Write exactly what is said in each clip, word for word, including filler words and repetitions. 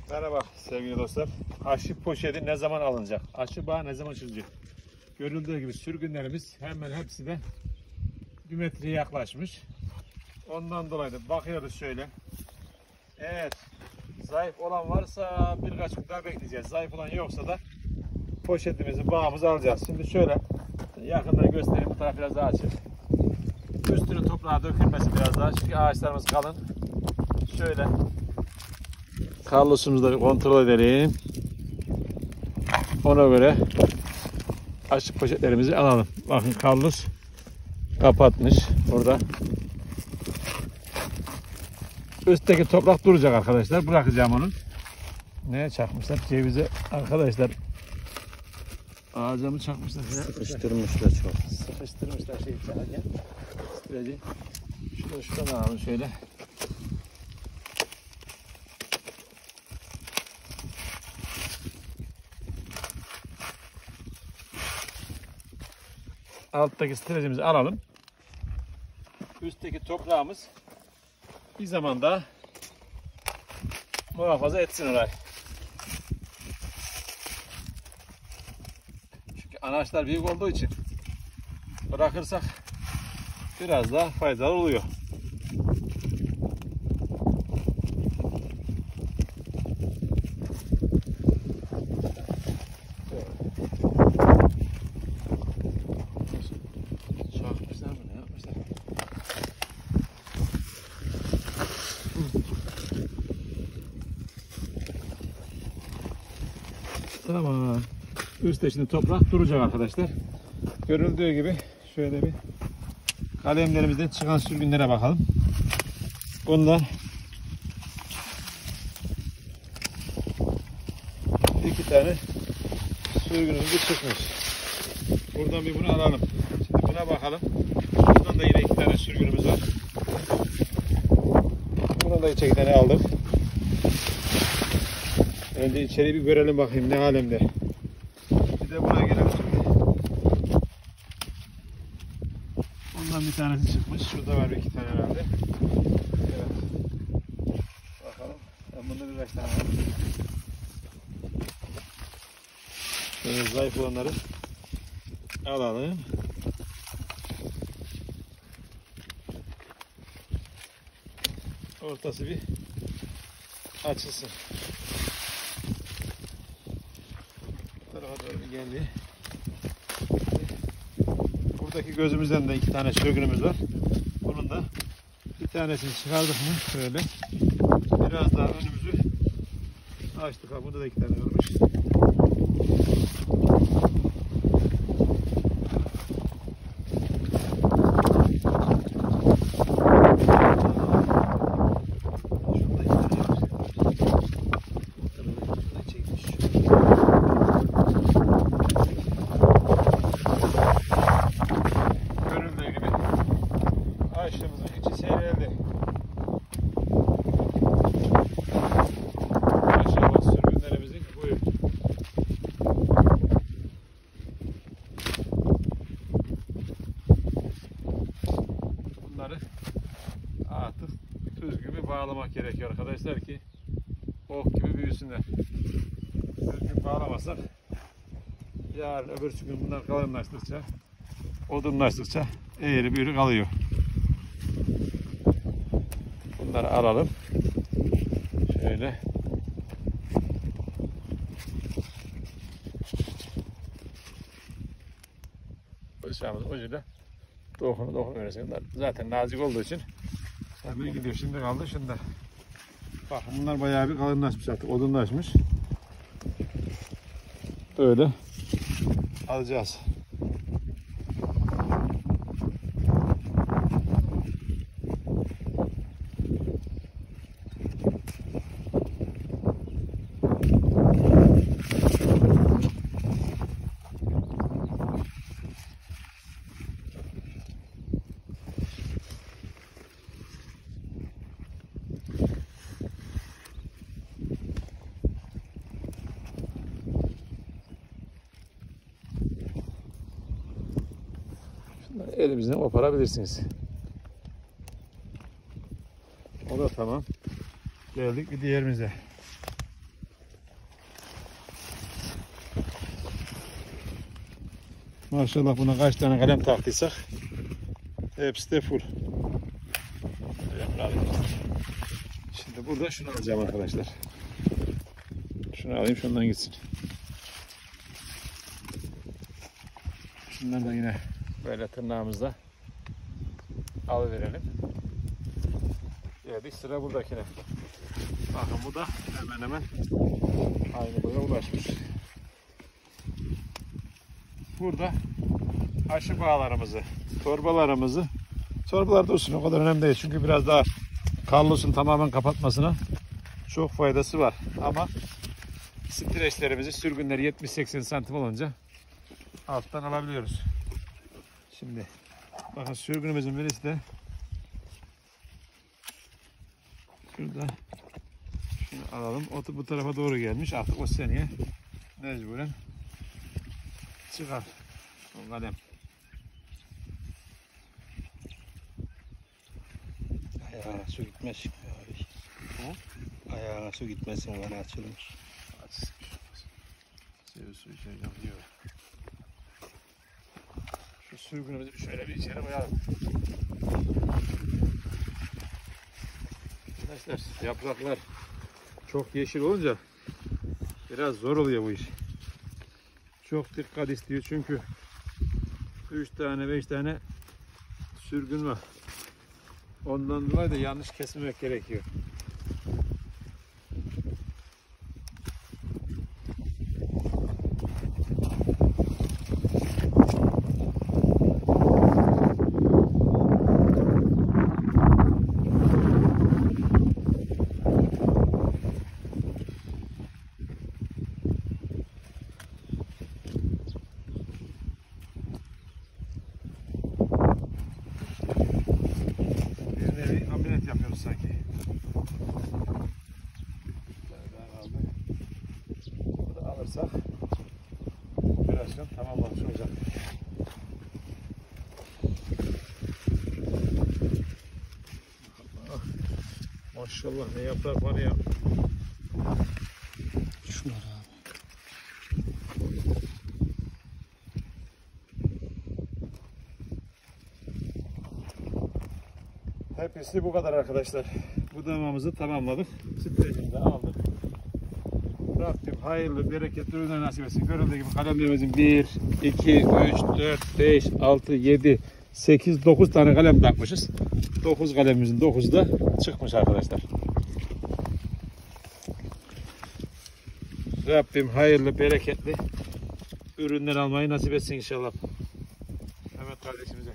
Merhaba sevgili dostlar. Aşı poşeti ne zaman alınacak? Aşı bağı ne zaman açılacak? Görüldüğü gibi sürgünlerimiz hemen hepsi de bir metreye yaklaşmış. Ondan dolayı da bakıyoruz şöyle. Evet, zayıf olan varsa birkaç gün daha bekleyeceğiz. Zayıf olan yoksa da poşetimizi, bağımızı alacağız. Şimdi şöyle yakından göstereyim. Bu taraf biraz daha açık. Üstünün toprağa dökülmesi biraz daha. Çünkü ağaçlarımız kalın. Şöyle karlosumuzu da bir kontrol edelim. Ona göre açık poşetlerimizi alalım. Bakın karlos kapatmış burada. Üstteki toprak duracak arkadaşlar. Bırakacağım onu. Neye çakmışlar? Cevize arkadaşlar. Ağaca mı çakmışlar? Sıkıştırmışlar çok. Sıkıştırmışlar şeyi çararken. Süreci. Şuradan şuradan alalım şöyle. Alttaki streçimizi alalım. Üstteki toprağımız bir zaman daha muhafaza etsin orayı. Çünkü anaçlar büyük olduğu için bırakırsak biraz daha faydalı oluyor. Çakmışlar mı? Ne yapmışlar? Tamam. Üstte şimdi toprak duracak arkadaşlar. Görüldüğü gibi şöyle bir kalemlerimizden çıkan sürgünlere bakalım. Bunlar iki tane sürgünümüz çıkmış. Buradan bir bunu alalım. Şimdi buna bakalım. Buradan da yine iki tane sürgünümüz var. Buradan da iki tane aldık. Önce içeri bir görelim bakayım ne alemde. Bir de buna gelelim şimdi. Bundan bir tanesi çıkmış. Şurada var iki tane herhalde. Evet. Bakalım. Ben bunda birkaç tane var. Şöyle zayıf olanları alalım. Ortası bir açılsın. Bu tarafa doğru bir geldi. Buradaki gözümüzden de iki tane sürgünümüz var. Bunun da bir tanesini çıkardık mı şöyle biraz daha önümüzü açtık. Ha, burada da iki tane varmış. Ağaçlarımızın içi seyreldi. Aşağı sürgünlerimizin boyu. Bunları artık tüz gibi bağlamak gerekiyor arkadaşlar ki ok gibi büyüsünler. Düzgün bağlamazsak yarın öbür gün bunlar kalınlaştıkça, odunlaştıkça eğri büğrü kalıyor. Bunları alalım. Şöyle. Bıçağımızın ucuyla dokunu dokunu verirsin. Zaten nazik olduğu için hemen gidiyor. Şimdi kaldı şunda. Bak bunlar bayağı bir kalınlaşmış artık. Odunlaşmış. Böyle alacağız. Elimizden koparabilirsiniz. O da tamam. Geldik bir diğerimize. Maşallah buna kaç tane kalem taktıysak hepsi de full. Şimdi burada şunu alacağım arkadaşlar. Şunu alayım, şundan gitsin. Şunları da yine böyle tırnağımızla alıverelim. Geldik sıra buradakine. Bakın bu da hemen hemen aynı boya ulaşmış. Burada aşı bağlarımızı, torbalarımızı, torbalar da olsun o kadar önemli değil çünkü biraz daha karlosun tamamen kapatmasına çok faydası var ama streçlerimizi, sürgünleri yetmiş seksen santim olunca alttan alabiliyoruz. Şimdi bakın sürgünümüzün birisi de şurada, şunu alalım. O bu tarafa doğru gelmiş. Artık o seneye mecburen çıkar o kalem. Ayağına su gitmesin abi. Ayağına su gitmesin, bana açılmış. Suyu suyu şöyle yapıyor. Şu sürgünümüzü bir şöyle bir içeri koyalım. Arkadaşlar yapraklar çok yeşil olunca biraz zor oluyor bu iş. Çok dikkat istiyor çünkü üç tane beş tane sürgün var. Ondan dolayı da yanlış kesmemek gerekiyor. Yapıyoruz sanki. Bunu da alırsak operasyon tamamlanmış olacak. Maşallah ne yaprak var ya. Şunlar abi. Hepsi bu kadar arkadaşlar. Bu damamızı tamamladık. Streçini de aldık. Rabbim hayırlı, bereketli ürünler nasip etsin. Görüldüğü gibi kalemlerimizin bir, iki, üç, dört, beş, altı, yedi, sekiz, dokuz tane kalem takmışız. dokuz kalemimizin dokuzu da çıkmış arkadaşlar. Rabbim hayırlı, bereketli ürünler almayı nasip etsin inşallah. Mehmet kardeşimize.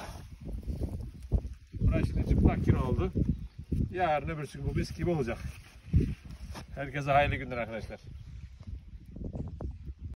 Burası şimdi çıplak kilo oldu. Yarın öbürsü gün bu mis gibi olacak. Herkese hayırlı günler arkadaşlar.